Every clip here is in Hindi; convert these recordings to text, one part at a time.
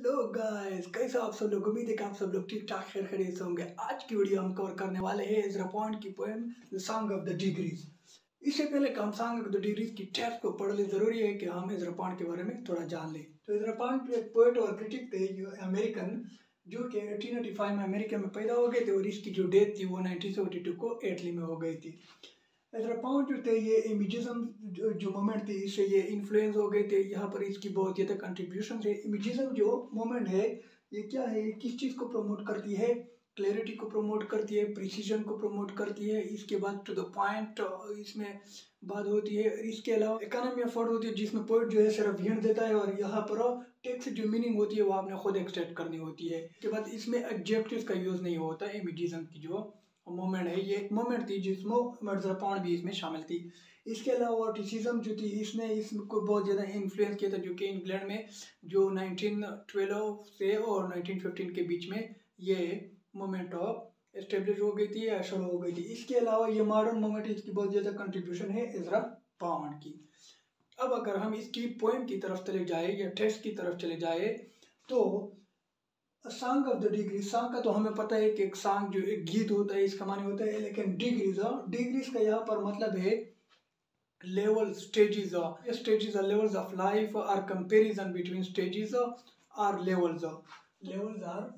तो गाइस कैसे आप सब लोग, उम्मीद है कि आप सब लोग ठीक ठाक खैर खैरियत से होंगे। आज की वीडियो हम कवर करने वाले हैं इज़रा पॉइंट की poem the song of the degrees. इससे पहले कि हम सॉन्ग ऑफ द डिग्रीज की टेक्स्ट को पढ़ ले, जरूरी है कि हम इज़रा पॉइंट के बारे में थोड़ा जान लें। तो इज़रा पॉइंट एक पोएट और क्रिटिक थे जो अमेरिकन, जो कि 1885 में अमेरिका में पैदा हो गए थे और इसकी जो डेथ थी वो 1972 को इटली में हो गई थी। इज़रा पॉइंट जो थे ये इमेजिज्म जो मोमेंट थी इससे ये इन्फ्लुएंस हो गए थे। यहाँ पर इसकी बहुत ज़्यादा कंट्रीब्यूशन थे। इमेजिज्म जो मोमेंट है ये क्या है, किस चीज़ को प्रमोट करती है? क्लैरिटी को प्रमोट करती है, प्रिसीजन को प्रमोट करती है। इसके बाद टू द पॉइंट इसमें बात होती है। इसके अलावा इकोनॉमी ऑफ वर्ड होती है जिसमें पोएट जो है सिर्फ हिंट देता है और यहाँ पर टेक्स्ट जो मीनिंग होती है वो आपने खुद एक्सट्रैक्ट करनी होती है। इसके बाद इसमें एडजेक्टिव्स का यूज़ नहीं होता है। इमेजिज्म की जो मोमेंट है ये एक मोमेंट थी जिसमें इज़रा पॉइंट भी इसमें शामिल थी। इसके अलावा टिसिज्म जो थी इसने इसको बहुत ज़्यादा इन्फ्लुएंस किया था, जो कि इंग्लैंड में जो 1912 से और 1915 के बीच में ये मोमेंट ऑफ एस्टेब्लिश हो गई थी या शुरू हो गई थी। इसके अलावा ये मॉडर्न मोमेंट इसकी बहुत ज़्यादा कंट्रीब्यूशन है इज़रा पॉइंट की। अब अगर हम इसकी पोएम की तरफ चले जाए या टेक्स्ट की तरफ चले जाए तो song of the degree, song का तो हमें पता है कि एक सॉन्ग जो एक गीत होता है इसका माने होता है, लेकिन डिग्रीज का यहाँ पर मतलब है लेवल, स्टेजेस और लेवल्स ऑफ लाइफ और कंपैरिजन बिटवीन स्टेजेस और लेवल्स और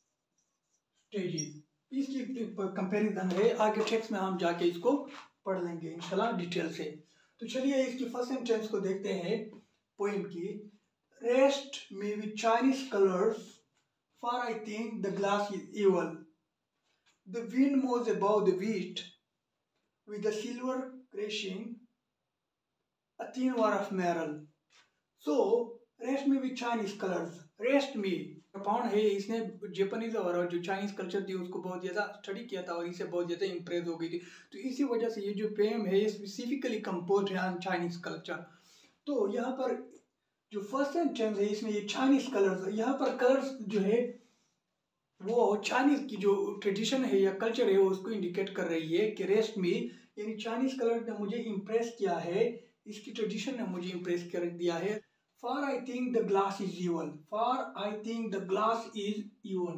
स्टेजेस, इसकी कंपैरिजन है। आगे टेक्स्ट में हम जाके इसको पढ़ लेंगे इंशाल्लाह डिटेल से। तो चलिए इसकी फर्स्ट सेंटेंस को देखते हैं पोएम की। Rest me with Chinese colours for I think the glass is evil. The wind mows above the wheat with the silver crashing a thin wire of metal. So rest me with Chinese colors. Rest me Pound है, इसने जापानीज और जो चाइनीज कल्चर थी उसको बहुत ज़्यादा स्टडी किया था और इससे बहुत ज़्यादा इम्प्रेस हो गई थी। तो इसी वजह से ये जो पोएम है ये स्पेसिफिकली कंपोज है ऑन चाइनीज कल्चर। तो यहाँ पर जो फर्स्ट सेंटेंस है इसमें ये चाइनीज कलर्स, यहाँ पर कलर्स जो है वो चाइनीज की जो ट्रेडिशन है या कल्चर है उसको इंडिकेट कर रही है कि रेस्ट में यानी चाइनीज कलर ने मुझे इम्प्रेस किया है, इसकी ट्रेडिशन ने मुझे इम्प्रेस कर दिया है। For I think the glass is evil, for I think the glass is evil,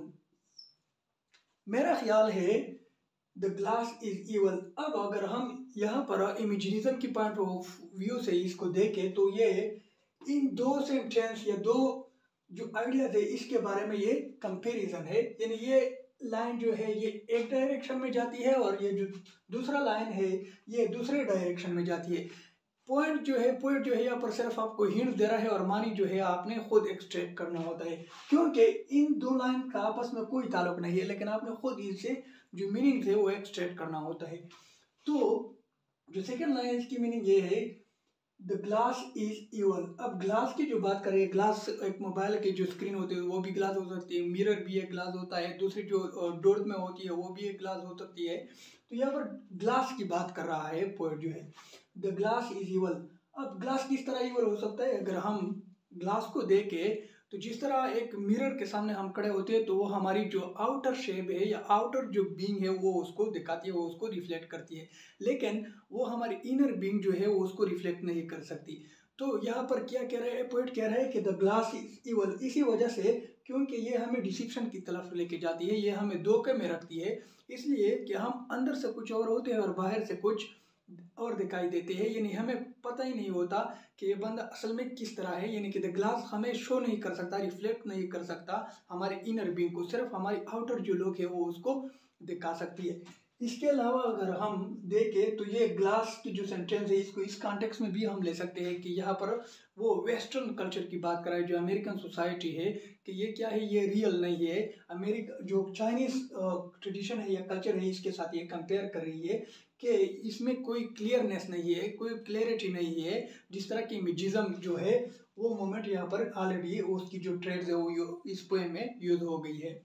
मेरा ख्याल है द ग्लास इज इवल। अब अगर हम यहाँ पर इमेजिनिज्म की पॉइंट ऑफ व्यू से इसको देखें तो ये इन दो सेंटेंस या दो जो आइडियाज है इसके बारे में ये कंपैरिजन है। यानी ये लाइन जो है ये एक डायरेक्शन में जाती है और ये जो दूसरा लाइन है ये दूसरे डायरेक्शन में जाती है। पोएट जो है यहाँ पर सिर्फ आपको हिंट दे रहा है और मानी जो है आपने खुद एक्सट्रैक्ट करना होता है, क्योंकि इन दो लाइन का आपस में कोई ताल्लुक नहीं है, लेकिन आपने खुद इनसे जो मीनिंग है वो एक्सट्रैक्ट करना होता है। तो जो सेकेंड लाइन इसकी मीनिंग ये है द ग्लास इज इवल। अब ग्लास की जो बात करें, ग्लास एक मोबाइल की जो स्क्रीन होती है वो भी ग्लास हो सकती है, मिरर भी एक ग्लास होता है, दूसरी जो डोर में होती है वो भी एक ग्लास हो सकती है। तो यहाँ पर ग्लास की बात कर रहा है पोएट जो है, द ग्लास इज इवल। अब ग्लास किस तरह इवल हो सकता है? अगर हम ग्लास को देखें तो जिस तरह एक मिरर के सामने हम खड़े होते हैं तो वो हमारी जो आउटर शेप है या आउटर जो बीइंग है वो उसको दिखाती है, वो उसको रिफ्लेक्ट करती है, लेकिन वो हमारी इनर बीइंग जो है वो उसको रिफ्लेक्ट नहीं कर सकती। तो यहाँ पर क्या कह रहा है पोएट, कह रहा है कि द ग्लास इज इवल इसी वजह से क्योंकि ये हमें डिसिप्शन की तरफ लेके जाती है, ये हमें धोखे में रखती है, इसलिए कि हम अंदर से कुछ और होते हैं और बाहर से कुछ और दिखाई देते हैं। यानी हमें पता ही नहीं होता कि ये बंदा असल में किस तरह है। यानी कि द ग्लास हमें शो नहीं कर सकता, रिफ्लेक्ट नहीं कर सकता हमारे इनर बीइंग को, सिर्फ हमारी आउटर जो लोग है वो उसको दिखा सकती है। इसके अलावा अगर हम देखें तो ये ग्लास की जो सेंटेंस है इसको इस कॉन्टेक्स्ट में भी हम ले सकते हैं कि यहाँ पर वो वेस्टर्न कल्चर की बात कर रहा है, जो अमेरिकन सोसाइटी है, कि ये क्या है, ये रियल नहीं है। अमेरिका जो चाइनीज ट्रेडिशन है या कल्चर है इसके साथ ये कंपेयर कर रही है कि इसमें कोई क्लियरनेस नहीं है, कोई क्लैरिटी नहीं है। जिस तरह की इमेजिज्म जो है वो मोमेंट यहाँ पर ऑलरेडी उसकी जो ट्रेड्स है वो इस पोएम में यूज हो गई है।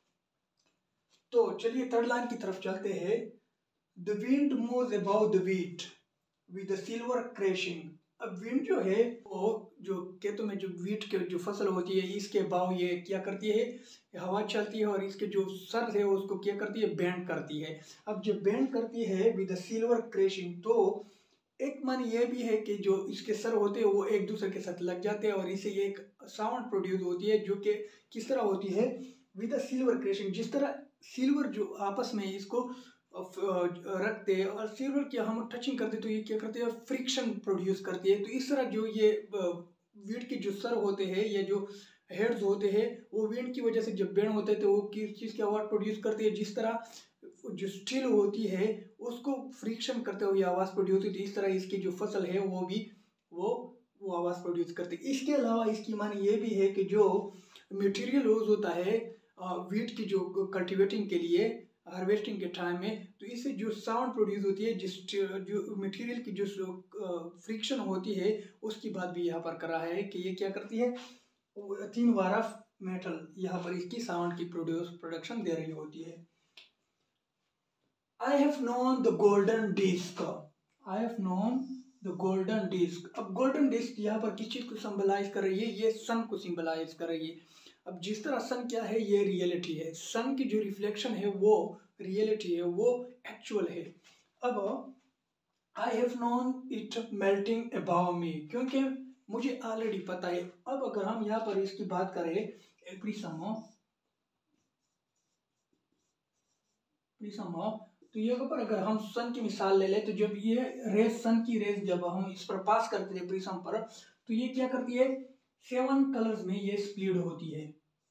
तो चलिए थर्ड लाइन की तरफ चलते हैं। The wind moves about the wheat with the silver crashing. अब विंड जो है वो जो खेतों में जो व्हीट के जो फसल होती है इसके अबाव ये क्या करती है, हवा चलती है और इसके जो सर है उसको क्या करती है, बेंड करती है। अब जब बेंड करती है विद द सिल्वर क्रैशिंग तो एक मन ये भी है कि जो इसके सर होते हैं वो एक दूसरे के साथ लग जाते हैं और इसे ये एक साउंड प्रोड्यूस होती है, जो कि किस तरह होती है, विद अ सिल्वर क्रैशिंग। जिस तरह सिल्वर जो आपस में इसको रखते हैं और सिल्वर की हम टचिंग करते तो ये क्या करते हैं, फ्रिक्शन प्रोड्यूस करती है। तो इस तरह जो ये वीट के जो सर होते हैं या जो हेड्स होते हैं, वो विंड की वजह से जब बेंड होते हैं तो वो किस चीज़ की आवाज़ प्रोड्यूस करती है, जिस तरह जो स्टील होती है उसको फ्रिक्शन करते हुए आवाज़ प्रोड्यूस होती है। इस तरह इसकी जो फसल है वो भी वो आवाज़ प्रोड्यूस करती है। इसके अलावा इसकी माने ये भी है कि जो मटेरियल यूज होता है वीट की जो कल्टिवेटिंग के लिए हार्वेस्टिंग के टाइम में, तो इससे जो साउंड प्रोड्यूस होती है, जिस जो मटेरियल की जो फ्रिक्शन होती है उसकी बात भी यहाँ पर कर रहा है कि ये क्या करती है, 3 वार ऑफ मेटल यहाँ पर इसकी साउंड की प्रोडक्शन दे रही होती है। I have known the golden disc. I have known the golden disc. अब गोल्डन डिस्क यहाँ पर किस चीज को सिंबलाइज कर रही है, ये सन को सिंबलाइज कर रही है। अब जिस तरह सन क्या है, ये रियलिटी है, सन की जो रिफ्लेक्शन है वो रियलिटी है, वो एक्चुअल है। अब I have known it melting above me, क्योंकि मुझे ऑलरेडी पता है। अब अगर हम यहाँ पर इसकी बात करें प्रिज्म, तो ये पर अगर हम सन की मिसाल ले ले, तो जब ये रेस, सन की रेस जब हम इस पर पास करते थे प्रिज्म पर, तो ये क्या करती है, 7 कलर्स में ये स्प्लिट होती है।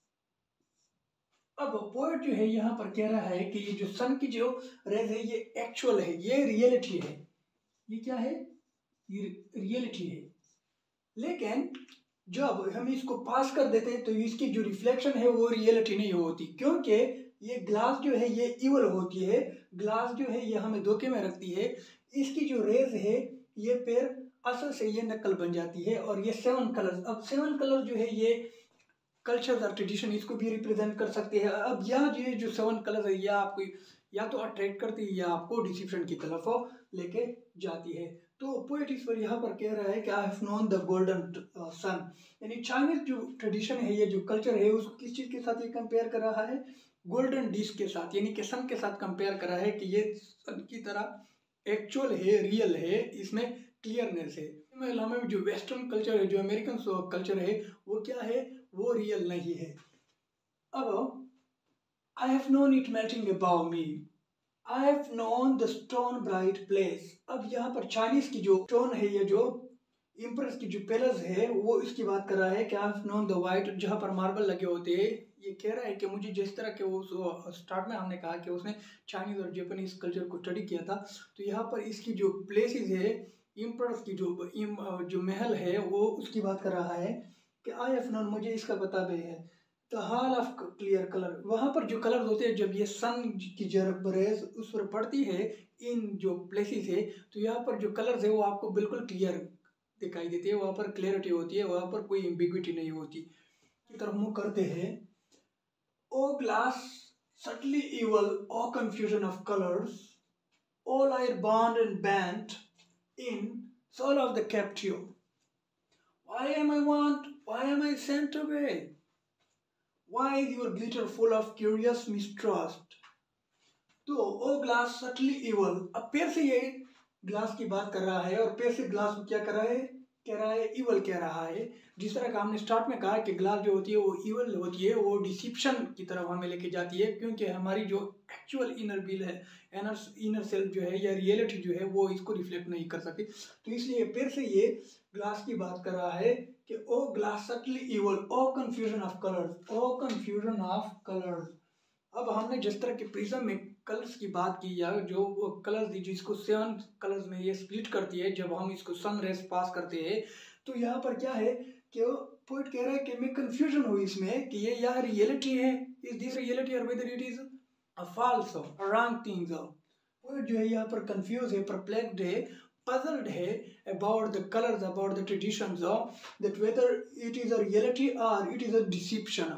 अब पोएट जो है यहाँ पर कह रहा है कि ये जो सन की जो रेस है ये एक्चुअल है, ये रियलिटी है। ये क्या है, ये रियलिटी है। लेकिन जब हम इसको पास कर देते हैं तो इसकी जो रिफ्लेक्शन है वो रियलिटी नहीं होती, क्योंकि ये ग्लास जो है ये इवल होती है, ग्लास जो है ये हमें धोखे में रखती है। इसकी जो रेज है ये फिर असल से ये नकल बन जाती है। और ये 7 कलर्स, अब 7 कलर जो है ये कल्चर और ट्रेडिशन इसको भी रिप्रेजेंट कर सकते हैं। अब यह ये जो 7 कलर है ये आपको या तो अट्रैक्ट करती है या आपको डिसिप्शन की तरफ लेके जाती है। तो पोएट इस पर यहाँ पर कह रहा है कि I have known the golden sun, यानी चाइनीज जो ट्रेडिशन है, ये जो कल्चर है, उसको किस चीज के साथ ये कंपेयर कर रहा है, गोल्डन डिस्क के साथ, यानी कि सन के साथ कंपेयर कर रहा है कि ये सन की तरह एक्चुअल है, रियल है, इसमें क्लियरनेस है। हमें जो वेस्टर्न कल्चर है, जो अमेरिकन कल्चर है, वो क्या है, वो रियल नहीं है। अब I have known it melting above me. I have known the stone bright place. अब यहाँ पर चाइनीज की जो स्टोन है, ये जो इम्प्रेस की जो पिलर्स है, वो इसकी बात कर रहा है कि I have known the white, जहाँ पर मार्बल लगे होते हैं। ये कह रहा है कि मुझे जिस तरह के वो स्टार्ट में हमने कहा कि उसने चाइनीज और जापानीज कल्चर को स्टडी किया था, तो यहाँ पर इसकी जो प्लेसेस है, इम्प्रेस की जो महल है, वो उसकी बात कर रहा है कि I have known, मुझे इसका पता भी है। The hall of clear colour, वहाँ पर जो कलर होते हैं, जब ये सन की रेज उस पर पड़ती है इन जो प्लेसेस है, तो यहाँ पर जो कलर्स है वो आपको बिल्कुल क्लियर दिखाई देती है, वहाँ पर क्लियरिटी होती है, वहाँ पर कोई एम्बिग्विटी नहीं होती। की तरफ मुँह करते हैं। O glass subtly evil, O confusion of colours, O light bond and band in soul of the captive, why am I want, why am I sent away, why is your glitter full of curious mistrust? तो ओ ग्लास सटली इवल, अब फिर से ये ग्लास की बात कर रहा है और फिर से ग्लास को क्या कर रहा है, कह रहा है इवल कह रहा है। जिस तरह का हमने स्टार्ट में कहा कि ग्लास जो होती है वो इवल होती है, वो डिसिप्शन की तरफ हमें लेके जाती है, क्योंकि हमारी जो एक्चुअल इनर बिल है, इनर सेल्फ जो है या रियलिटी जो है वो इसको रिफ्लेक्ट नहीं कर सकती। तो इसलिए फिर से ये ग्लास की बात कर रहा है कि O glass subtly evil, O confusion of colours, O confusion of colours. अब हमने जिस तरह के प्रिज्म में कलर्स की बात की, या जो कलर्स दी जिसको 7 कलर्स में ये स्प्लिट करती है जब हम इसको सन रेस पास करते हैं, तो यहाँ पर क्या है कि पोएट कह रहा है कि मैं कंफ्यूजन हुई इसमें कि ये या रियलिटी है, इज दिस रियलिटी और whether it is a false, wrong things. Poet जो है यहाँ पर कंफ्यूज है, परप्लेक्स्ड है, puzzled है about the colors, about the traditions, that whether it is a reality or it is a deception.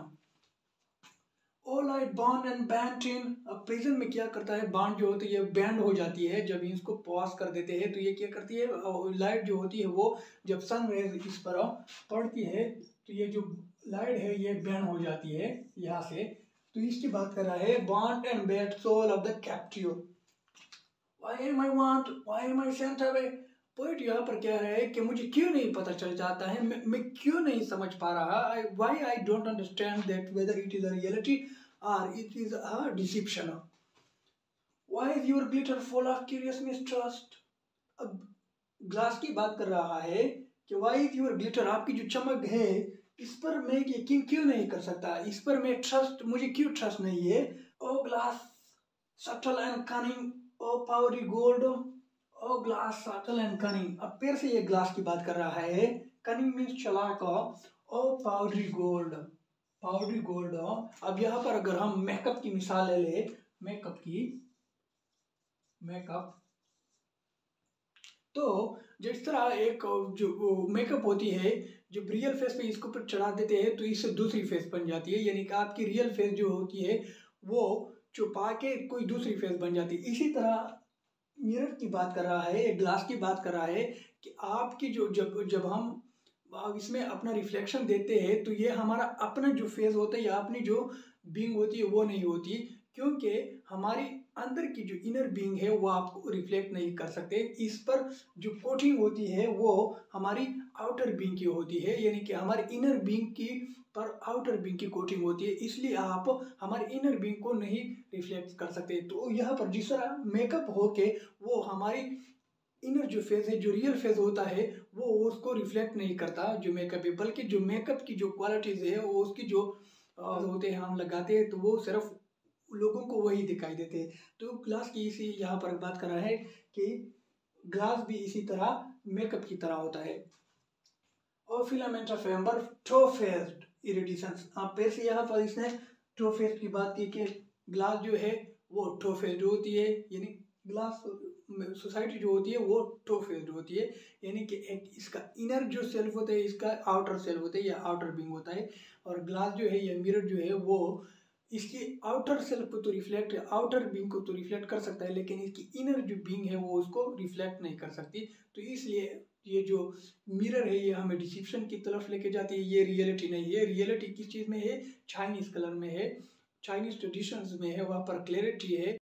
All light bond and bent in, अब प्रिज्म में क्या करता है, बॉन्ड जो होती है ये बैंड हो जाती है जब इसको पास कर देते हैं, तो ये क्या करती है, लाइट जो होती है वो जब सन रेज इस पर पड़ती है तो ये जो लाइट है ये बैंड हो जाती है यहाँ से। तो इसकी बात कर रहा है, bond and bent soul of the captive, why am I want, why am I sent away, Pound यहाँ पर क्या है कि मुझे क्यों नहीं पता चल जाता है, मैं क्यों नहीं समझ पा रहा, why I don't understand that whether it is a reality और it is a deception. Why is your glitter full of curious mistrust. अब ग्लास की बात कर रहा है कि व्हाई इज योर ग्लिटर, आपकी जो चमक है इस पर मैं यकीन क्यों नहीं कर सकता, इस पर मैं ट्रस्ट, मुझे क्यों ट्रस्ट नहीं है। O glass subtle and cunning, O powdery gold, O glass subtle and cunning. अब फिर से ये ग्लास की बात कर रहा है, कनिंग मीन्स चालाक, O powdery gold, powdery gold. अब यहाँ पर अगर हम मेकअप की मिसाल ले, मेकअप तो जिस तरह एक जो मेकअप होती है, जब रियल फेस पे इसको ऊपर चढ़ा देते हैं तो इससे दूसरी फेस बन जाती है, यानी कि आपकी रियल फेस जो होती है वो छुपा के कोई दूसरी फेस बन जाती है। इसी तरह मिरर की बात कर रहा है, एक ग्लास की बात कर रहा है कि आपकी जो जब जब हम इसमें अपना रिफ्लेक्शन देते हैं तो ये हमारा अपना जो फेस होता है या अपनी जो बीइंग होती है वो नहीं होती, क्योंकि हमारी अंदर की जो इनर बीइंग है वो आपको रिफ्लेक्ट नहीं कर सकते। इस पर जो कोटिंग होती है वो हमारी आउटर बीइंग की होती है, यानी कि हमारी इनर बीइंग की पर आउटर बीइंग की कोटिंग होती है, इसलिए आप हमारे इनर बीइंग को नहीं रिफ्लेक्ट कर सकते। तो यहाँ पर जिस तरह मेकअप होके वो हमारी इनर जो फेस है, जो रियल फेस होता है वो उसको रिफ्लेक्ट नहीं करता जो मेकअप है, बल्कि जो मेकअप की जो क्वालिटीज है वो उसकी जो होते हैं हम लगाते हैं तो वो सिर्फ लोगों को वही दिखाई देते हैं। तो ग्लास की इसी यहाँ पर बात कर रहा है कि ग्लास भी इसी तरह मेकअप की तरह होता है। और filament of amber two faced iridescence, आप फिर से यहाँ पर इसने टो फेस्ड की बात की कि ग्लास जो है वो टो फेस्ड होती है, यानी ग्लास सोसाइटी जो होती है वो टो फेस्ड होती है, यानी कि एक इसका इनर जो सेल्फ होता है, इसका आउटर सेल्फ होता है या आउटर बीइंग होता है, और ग्लास जो है या मिरर जो है वो इसकी आउटर सेल्फ को तो रिफ्लेक्ट, आउटर बीइंग को तो रिफ्लेक्ट कर सकता है, लेकिन इसकी इनर जो बीइंग है वो उसको रिफ्लेक्ट नहीं कर सकती। तो इसलिए ये जो मिरर है ये हमें डिसेप्शन की तरफ लेके जाती है, ये रियलिटी नहीं है। रियलिटी किस चीज़ में है, चाइनीज कलर में है, चाइनीज ट्रेडिशंस में है, वहाँ पर क्लैरिटी है।